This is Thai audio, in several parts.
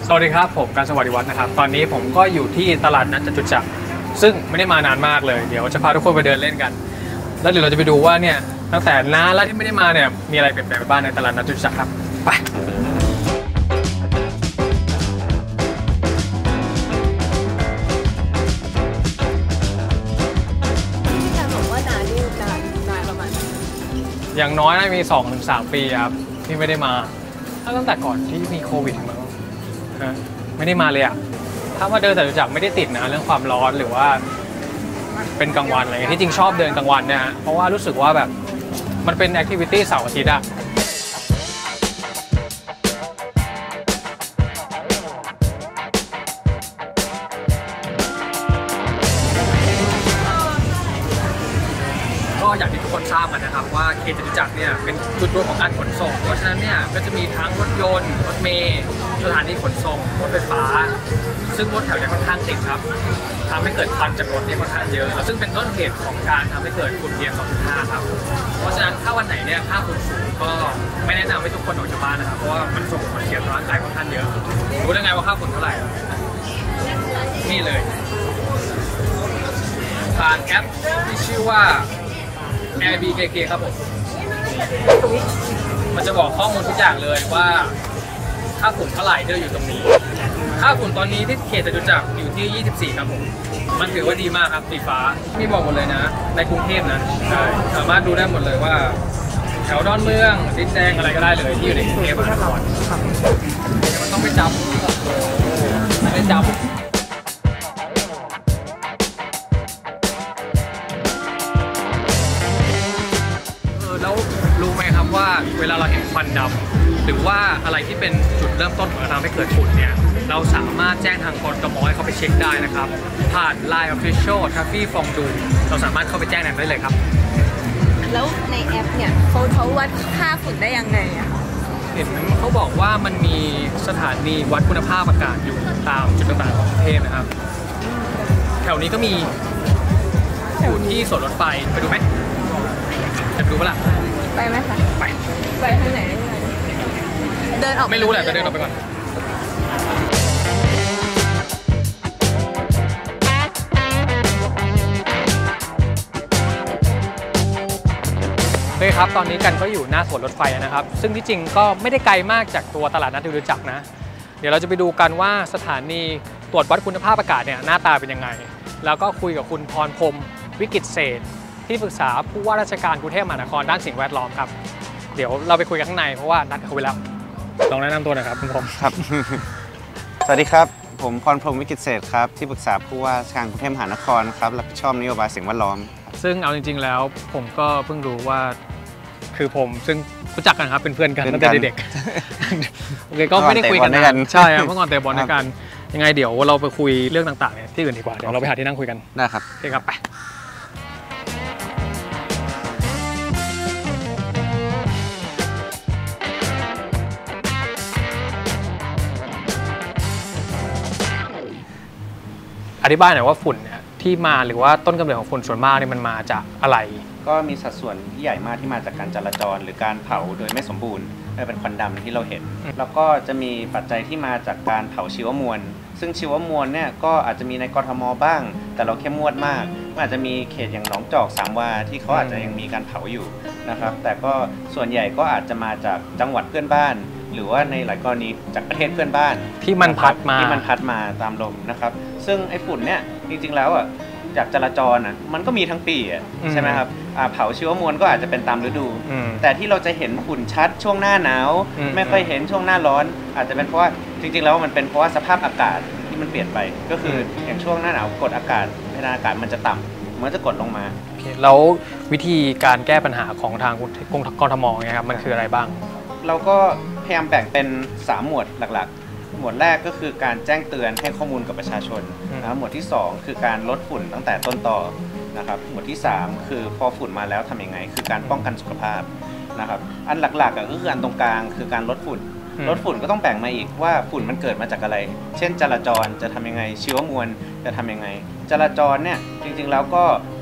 สวัสดีครับผมการสวัสดิวัฒน์นะครับตอนนี้ผมก็อยู่ที่ตลาดนัดจตุจักรซึ่งไม่ได้มานานมากเลยเดี๋ยวจะพาทุกคนไปเดินเล่นกันแล้วเดี๋ยวเราจะไปดูว่าเนี่ยตั้งแต่นานแล้วที่ไม่ได้มาเนี่ยมีอะไรเปลี่ยนแปลงไปบ้างในตลาดนัดจตุจักรครับไปที่จะบอกว่านานนี่นานประมาณอย่างน้อยน่ามี 2-3 ปีครับที่ไม่ได้มาตั้งแต่ก่อนที่มีโควิดมั้งไม่ได้มาเลยอ่ะถ้ามาเดินจตุจักรไม่ได้ติดนะเรื่องความร้อนหรือว่าเป็นกลางวันอะไรเงี้ยที่จริงชอบเดินกลางวันเนี่ยฮะเพราะว่ารู้สึกว่าแบบมันเป็นแอคทิวิตี้เสาร์อาทิตย์อะก็อย่างที่ทุกคนทราบกันนะครับว่าเขตจตุจักรเนี่ยเป็นจุดรวมของการขนส่งเพราะฉะนั้นเนี่ยก็จะมีทั้งรถยนต์รถเมล์สถานีขนส่งรถไฟฟ้าซึ่งรถแถวนี้ค่อนข้างติดครับทำให้เกิดควันจากรถเนี่ยค่อนข้างเยอะซึ่งเป็นต้นเหตุของการทำให้เกิดฝุ่น PM 2.5 ครับเพราะฉะนั้นถ้าวันไหนเนี่ยค่าฝุ่นสูงก็ไม่แนะนำให้ทุกคนออกจากบ้านนะครับเพราะว่ามันส่งผลเสียต่อร่างกายค่อนข้างเยอะรู้ได้ไงว่าค่าฝุ่นเท่าไหร่นี่เลยผ่านแอปที่ชื่อว่า AirBKK ครับผมมันจะบอกข้อมูลทุกอย่างเลยว่าค่าฝุ่นเท่าไหร่ที่เราอยู่ตรงนี้ค่าฝุ่นตอนนี้ที่เขตจตุจักรอยู่ที่ 24 ครับผมมันถือว่าดีมากครับสีฟ้ามีบอกหมดเลยนะในกรุงเทพนะใช่สามารถดูได้หมดเลยว่าแถวดอนเมืองดินแดงอะไรก็ได้เลยที่อยู่ในกรุงเทพมหานครมันต้องไปจับไม่จับแล้วรู้ไหมครับว่าเวลาเราเห็นควันดำหรือว่าอะไรที่เป็นจุดเริ่มต้นของการทำให้เกิดฝุ่นเนี่ยเราสามารถแจ้งทางกทมให้เขาไปเช็คได้นะครับผ่าน Line Official Traffic Fondue เราสามารถเข้าไปแจ้งได้เลยครับแล้วในแอปเนี่ยเขาวัดค่าฝุ่นได้ยังไงอ่ะเห็นเขาบอกว่ามันมีสถานีวัดคุณภาพอากาศอยู่ตามจุดต่างๆของกรุงเทพนะครับแถวนี้ก็มีอยู่ที่สวนรถไฟไปดูไหมไปดูปะล่ะไปไหมคะไปทางไหนเดินออกไม่รู้แหละจะเดินออกไปก่อนโอเคครับตอนนี้กันก็อยู่หน้าสวนรถไฟนะครับซึ่งที่จริงก็ไม่ได้ไกลมากจากตัวตลาดนัดจตุจักรนะเดี๋ยวเราจะไปดูกันว่าสถานีตรวจวัดคุณภาพอากาศเนี่ยหน้าตาเป็นยังไงแล้วก็คุยกับคุณพรพรหมวิกิตเศรษฐ์ที่ปรึกษาผู้ว่าราชการกรุงเทพมหานครด้านสิ่งแวดล้อมครับเดี๋ยวเราไปคุยกันข้างในเพราะว่านัดเขาไว้แล้วลองแนะนำตัวหน่อยครับคุณพรหมครับ สวัสดีครับผมพรพรหมวิกิตเศรษฐ์ครับที่ปรึกษาผู้ว่าราชการกรุงเทพมหานครครับรับผิดชอบนโยบายสิ่งแวดล้อมซึ่งเอาจริงๆแล้วผมก็เพิ่งรู้ว่าคือผมซึ่งรู้จักกันครับเป็นเพื่อนกันตั้งแต่เด็กโอเคก็ไม่ได้คุยกันนานใช่ครับเมื่อก่อนเตะบอลด้วยกันยังไงเดี๋ยวเราไปคุยเรื่องต่างๆเนี่ยที่อื่นดีกว่าเดี๋ยวเราไปหาที่นั่งคุยกันได้ครับโอเคครับไปอธิบายหน่อยว่าฝุ่นเนี่ยที่มาหรือว่าต้นกำเนิดของฝุ่นส่วนมากเนี่ยมันมาจากอะไรก็มีสัดส่วนที่ใหญ่มากที่มาจากการจราจรหรือการเผาโดยไม่สมบูรณ์เป็นควันดำที่เราเห็นแล้วก็จะมีปัจจัยที่มาจากการเผาชีวมวลซึ่งชีวมวลเนี่ยก็อาจจะมีในกทมบ้างแต่เราเข้มงวดมากอาจจะมีเขตอย่างหนองจอกสามวาที่เขาอาจจะยังมีการเผาอยู่นะครับแต่ก็ส่วนใหญ่ก็อาจจะมาจากจังหวัดเพื่อนบ้านหรือว่าในหลายกรณีจากประเทศเพื่อนบ้านที่มันพัดมาตามลมนะครับซึ่งไอ้ฝุ่นเนี่ยจริงๆแล้วอ่ะจากจราจรมันก็มีทั้งปีใช่ไหมครับเผาชีวมวลก็อาจจะเป็นตามฤดูแต่ที่เราจะเห็นฝุ่นชัดช่วงหน้าหนาวไม่ค่อยเห็นช่วงหน้าร้อนอาจจะเป็นเพราะว่าจริงๆแล้วมันเป็นเพราะว่าสภาพอากาศที่มันเปลี่ยนไปก็คืออย่างช่วงหน้าหนาวกดอากาศเพดานอากาศมันจะต่ำมันจะกดลงมาแล้ววิธีการแก้ปัญหาของทางกทมเนี่ยครับมันคืออะไรบ้างเราก็พยายามแบ่งเป็น3หมวดหลักๆหมวดแรกก็คือการแจ้งเตือนให้ข้อมูลกับประชาชนหมวดที่2คือการลดฝุ่นตั้งแต่ต้นต่อนะครับหมวดที่3คือพอฝุ่นมาแล้วทำยังไงคือการป้องกันสุขภาพนะครับอันหลักๆก็คืออันตรงกลางคือการลดฝุ่นก็ต้องแบ่งมาอีกว่าฝุ่นมันเกิดมาจากอะไรเช่นจราจรจะทำยังไงชีวมวลจะทำยังไงจราจรเนี่ยจริงๆแล้วก็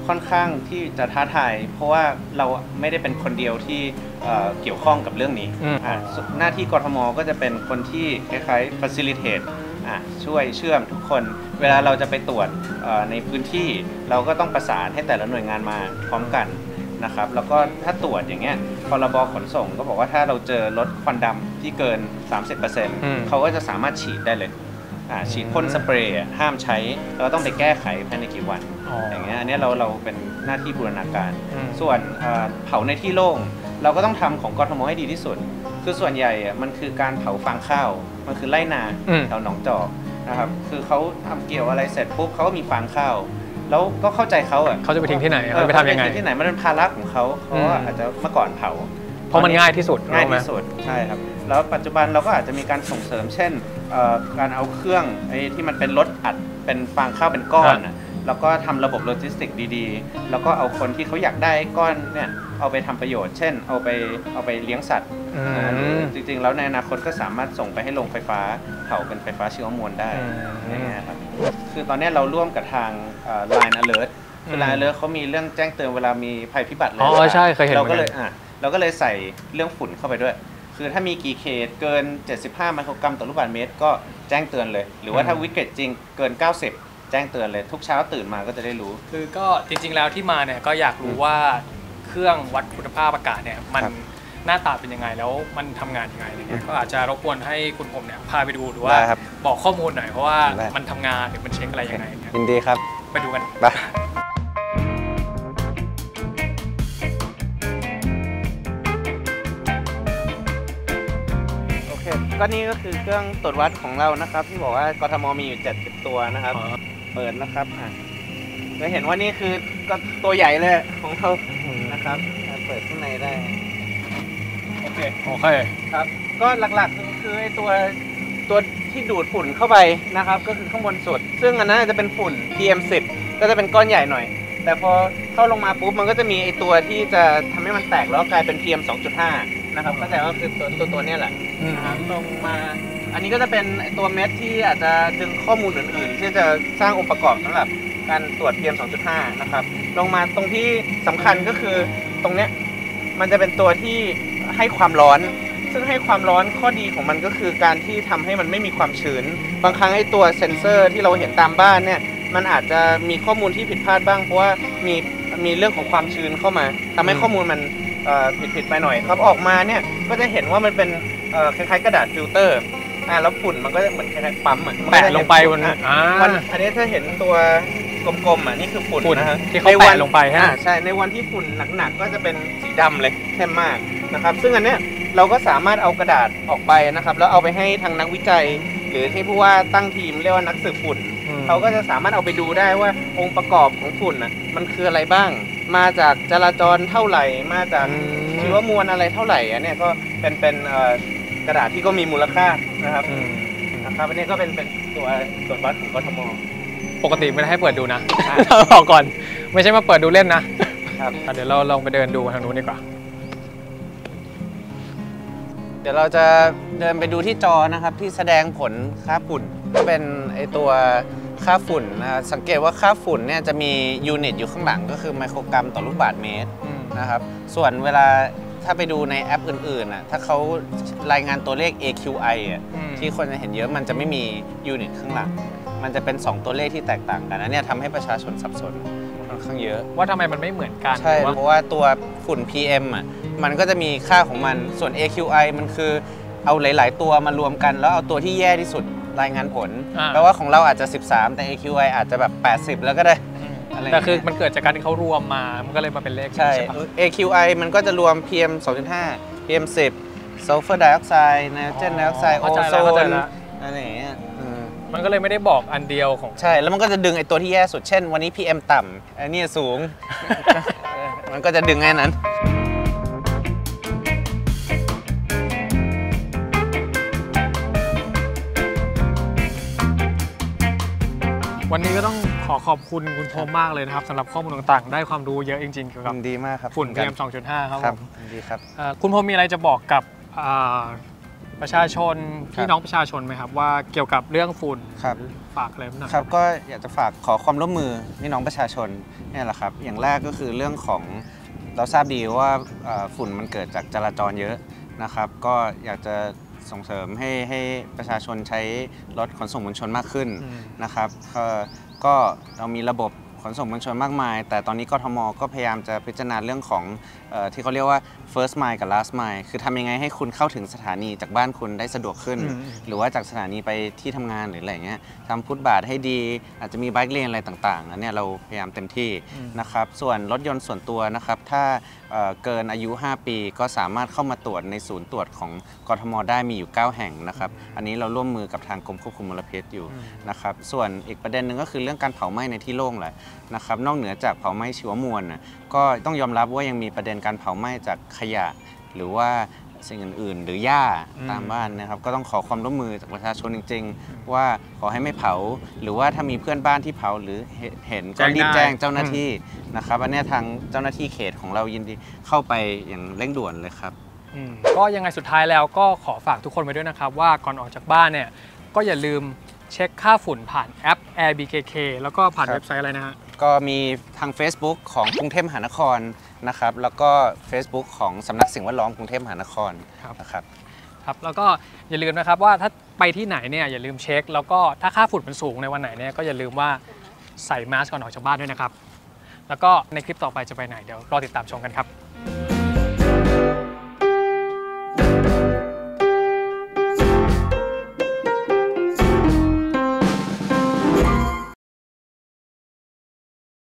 ค่อนข้างที่จะท้าทายเพราะว่าเราไม่ได้เป็นคนเดียวที่เกี่ยวข้องกับเรื่องนี้หน้าที่กทมก็จะเป็นคนที่คล้ายๆ facilitate ช่วยเชื่อมทุกคนเวลาเราจะไปตรวจในพื้นที่เราก็ต้องประสานให้แต่ละหน่วยงานมาพร้อมกันนะครับแล้วก็ถ้าตรวจอย่างเงี้ยพรบขนส่งก็บอกว่าถ้าเราเจอรถควันดำที่เกิน 30% เขาก็จะสามารถฉีดได้เลยฉีดพ่นสเปรย์ห้ามใช้เราต้องไปแก้ไขภายในกี่วันอย่างเงี้ยอันนี้เราเป็นหน้าที่บูรณาการส่วนเผาในที่โล่งเราก็ต้องทำของกทมให้ดีที่สุดคือส่วนใหญ่มันคือการเผาฟางข้าวมันคือไร่นาแถวหนองจอกนะครับคือเขาทำเกี่ยวอะไรเสร็จปุ๊บเขาก็มีฟางข้าวแล้วก็เข้าใจเขาเขาจะไปทิ้งที่ไหนไปทำยังไงที่ไหนมันเป็นภาระของเขาอาจจะเมื่อก่อนเผาเพราะมันง่ายที่สุดใช่ครับแล้วปัจจุบันเราก็อาจจะมีการส่งเสริมเช่นการเอาเครื่องที่มันเป็นรถอัดเป็นฟางข้าวเป็นก้อนแล้วก็ทำระบบโลจิสติกดีๆแล้วก็เอาคนที่เขาอยากได้ก้อนเนี่ยเอาไปทำประโยชน์เช่นเอาไปเลี้ยงสัตว์จริงๆแล้วในอนาคตก็สามารถส่งไปให้โรงไฟฟ้าเผาเป็นไฟฟ้าชีวมวลได้อย่างเงี้ยครับคือตอนนี้เราร่วมกับทาง Line Alert คือ Line Alert เขามีเรื่องแจ้งเตือนเวลามีภัยพิบัติเลยใช่เคยเห็นเราก็เลยใส่เรื่องฝุ่นเข้าไปด้วยคือถ้ามีกี่เขตเกิน75ไมโครกรัมต่อลูกบาศก์เมตรก็แจ้งเตือนเลยหรือว่าถ้าวิกฤตจริงเกิน90แจ้งเตือนเลยทุกเช้าตื่นมาก็จะได้รู้คือก็จริงๆแล้วที่มาเนี่ยก็อยากรู้ว่าเครื่องวัดคุณภาพอากาศเนี่ยมันหน้าตาเป็นยังไงแล้วมันทำงานยังไงเนี่ยก็อาจจะรบกวนให้คุณผมเนี่ยพาไปดูหรือว่าบอกข้อมูลหน่อยเพราะว่ามันทำงานหรือมันเช็คอะไรยังไงยินดีครับไปดูกันก็นี่ก็คือเครื่องตรวจวัดของเรานะครับที่บอกว่ากทมมีอยู่70ตัวนะครับเปิดนะครับจะเห็นว่านี่คือก็ตัวใหญ่เลยของเรานะครับเปิดข้างในได้โอเคครับก็หลักๆคือไอ้ตัวที่ดูดฝุ่นเข้าไปนะครับก็คือข้างบนสุดซึ่งอันนั้นจะเป็นฝุ่น PM10 ก็จะเป็นก้อนใหญ่หน่อยแต่พอเข้าลงมาปุ๊บมันก็จะมีไอ้ตัวที่จะทำให้มันแตกแล้วกลายเป็น PM 2.5 นะครับเข้าใจว่าคือตัวนี้แหละลงมาอันนี้ก็จะเป็นตัวเม็ดที่อาจจะดึงข้อมูลอื่นๆที่จะสร้างองค์ประกอบสำหรับการตรวจ PM 2.5 นะครับลงมาตรงที่สำคัญก็คือตรงเนี้ยมันจะเป็นตัวที่ให้ความร้อนซึ่งให้ความร้อนข้อดีของมันก็คือการที่ทำให้มันไม่มีความชื้นบางครั้งไอ้ตัวเซ็นเซอร์ที่เราเห็นตามบ้านเนี่ยมันอาจจะมีข้อมูลที่ผิดพลาดบ้างเพราะว่ามีเรื่องของความชื้นเข้ามาทำให้ข้อมูลมันผิดไปหน่อยครับออกมาเนี่ยก็จะเห็นว่ามันเป็นคล้ายๆกระดาษฟิลเตอร์แล้วฝุ่นมันก็เหมือนคล้ายๆปั๊มแปะลงไปบนอันนี้ถ้าเห็นตัวกลมๆนี่คือฝุ่นนะฮะที่เขาแปะลงไปใช่ในวันที่ฝุ่นหนักๆก็จะเป็นสีดำเลยเข้มมากนะครับซึ่งอันเนี้ยเราก็สามารถเอากระดาษออกไปนะครับแล้วเอาไปให้ทางนักวิจัยหรือที่ผู้ว่าตั้งทีมเรียกว่านักสืบฝุ่นเขาก็จะสามารถเอาไปดูได้ว่าองค์ประกอบของฝุ่นมันคืออะไรบ้างมาจากจราจรเท่าไหร่มาจากชีวมวลอะไรเท่าไหร่อันนี้ก็เป็นกระดาษที่ก็มีมูลค่านะครับอันนี้ก็เป็นตัวตรวจวัดของกทมปกติไม่ได้ให้เปิดดูนะบอกก่อนไม่ใช่มาเปิดดูเล่นนะครับเดี๋ยวเราลองไปเดินดูทางนู้นดีกว่าเดี๋ยวเราจะเดินไปดูที่จอนะครับที่แสดงผลค่าฝุ่นเป็นไอตัวค่าฝุ่นสังเกตว่าค่าฝุ่นเนี่ยจะมียูนิตอยู่ข้างหลังก็คือไมโครกรัมต่อลูกบาศก์เมตรนะครับส่วนเวลาถ้าไปดูในแอปอื่นๆถ้าเขารายงานตัวเลข AQI ที่คนจะเห็นเยอะมันจะไม่มียูนิตข้างหลังมันจะเป็น2ตัวเลขที่แตกต่างกันนะเนี่ยทำให้ประชาชนสับสนค่อนข้างเยอะว่าทำไมมันไม่เหมือนกันใช่เพราะว่าตัวฝุ่น PM มันก็จะมีค่าของมันส่วน AQI มันคือเอาหลายๆตัวมารวมกันแล้วเอาตัวที่แย่ที่สุดรายงานผลแปลว่าของเราอาจจะ13แต่ AQI อาจจะแบบ80แล้วก็ได้แต่คือมันเกิดจากการที่เขารวมมามันก็เลยมาเป็นเลขใช่ AQI มันก็จะรวม PM 2.5 PM 10 Sulfur Dioxide Nitrogen Dioxide โอโซนอะไรอย่างเงี้ยมันก็เลยไม่ได้บอกอันเดียวของใช่แล้วมันก็จะดึงไอ้ตัวที่แย่สุดเช่นวันนี้ PM ต่ำอันนี้สูง มันก็จะดึงแค่นั้นวันนี้ก็ต้องขอบคุณคุณพรหมมากเลยนะครับสำหรับข้อมูลต่างๆได้ความรู้เยอะจริงๆเกี่ยวกับดีมากครับฝุ่น PM 2.5 ครับดีครับคุณพรหมมีอะไรจะบอกกับปประชาชนพี่น้องประชาชนไหมครับว่าเกี่ยวกับเรื่องฝุ่นครับฝากอะไรหน่อยครับก็อยากจะฝากขอความร่วมมือพี่น้องประชาชนเนี่ยแหละครับอย่างแรกก็คือเรื่องของเราทราบดีว่าฝุ่นมันเกิดจากจราจรเยอะนะครับก็อยากจะส่งเสริมให้ประชาชนใช้รถขนส่งมวลชนมากขึ้นนะครับก็เรามีระบบขนส่งมวลชนมากมาย แต่ตอนนี้กทมก็พยายามจะพิจารณาเรื่องของที่เขาเรียกว่า first mile กับ last mile คือทำยังไงให้คุณเข้าถึงสถานีจากบ้านคุณได้สะดวกขึ้น หรือว่าจากสถานีไปที่ทำงานหรืออะไรเงี้ยทำฟุตบาทให้ดีอาจจะมีไบค์เลนอะไรต่างๆอันนี้เราพยายามเต็มที่นะครับส่วนรถยนต์ส่วนตัวนะครับถ้าเกินอายุ 5 ปีก็สามารถเข้ามาตรวจในศูนย์ตรวจของกทมได้มีอยู่ 9 แห่งนะครับอันนี้เราร่วมมือกับทางกรมควบคุมมลพิษอยู่นะครับส่วนอีกประเด็นหนึ่งก็คือเรื่องการเผาไหม้ในที่โล่งแหละนะครับนอกเหนือจากเผาไหม้ชีวมวลก็ต้องยอมรับว่ายังมีประเด็นการเผาไหม้จากขยะหรือว่าสิ่งอื่นๆหรือหญ้าตามบ้านนะครับก็ต้องขอความร่วมมือจากประชาชนจริงๆว่าขอให้ไม่เผาหรือว่าถ้ามีเพื่อนบ้านที่เผาหรือเห็นก็รีบแจ้งเจ้าหน้าที่นะครับอันนี้ทางเจ้าหน้าที่เขตของเรายินดีเข้าไปอย่างเร่งด่วนเลยครับก็ยังไงสุดท้ายแล้วก็ขอฝากทุกคนไว้ด้วยนะครับว่าก่อนออกจากบ้านเนี่ยก็อย่าลืมเช็คค่าฝุ่นผ่านแอป AirBKK แล้วก็ผ่านเว็บไซต์อะไรนะฮะก็มีทาง Facebook ของกรุงเทพมหานครนะครับแล้วก็ Facebook ของสำนักสิ่งแวดล้อมกรุงเทพมหานครนะครับครับแล้วก็อย่าลืมนะครับว่าถ้าไปที่ไหนเนี่ยอย่าลืมเช็คแล้วก็ถ้าค่าฝุ่นมันสูงในวันไหนเนี่ยก็อย่าลืมว่าใส่มาสก์ก่อนออกจากบ้านด้วยนะครับแล้วก็ในคลิปต่อไปจะไปไหนเดี๋ยวรอติดตามชมกันครับ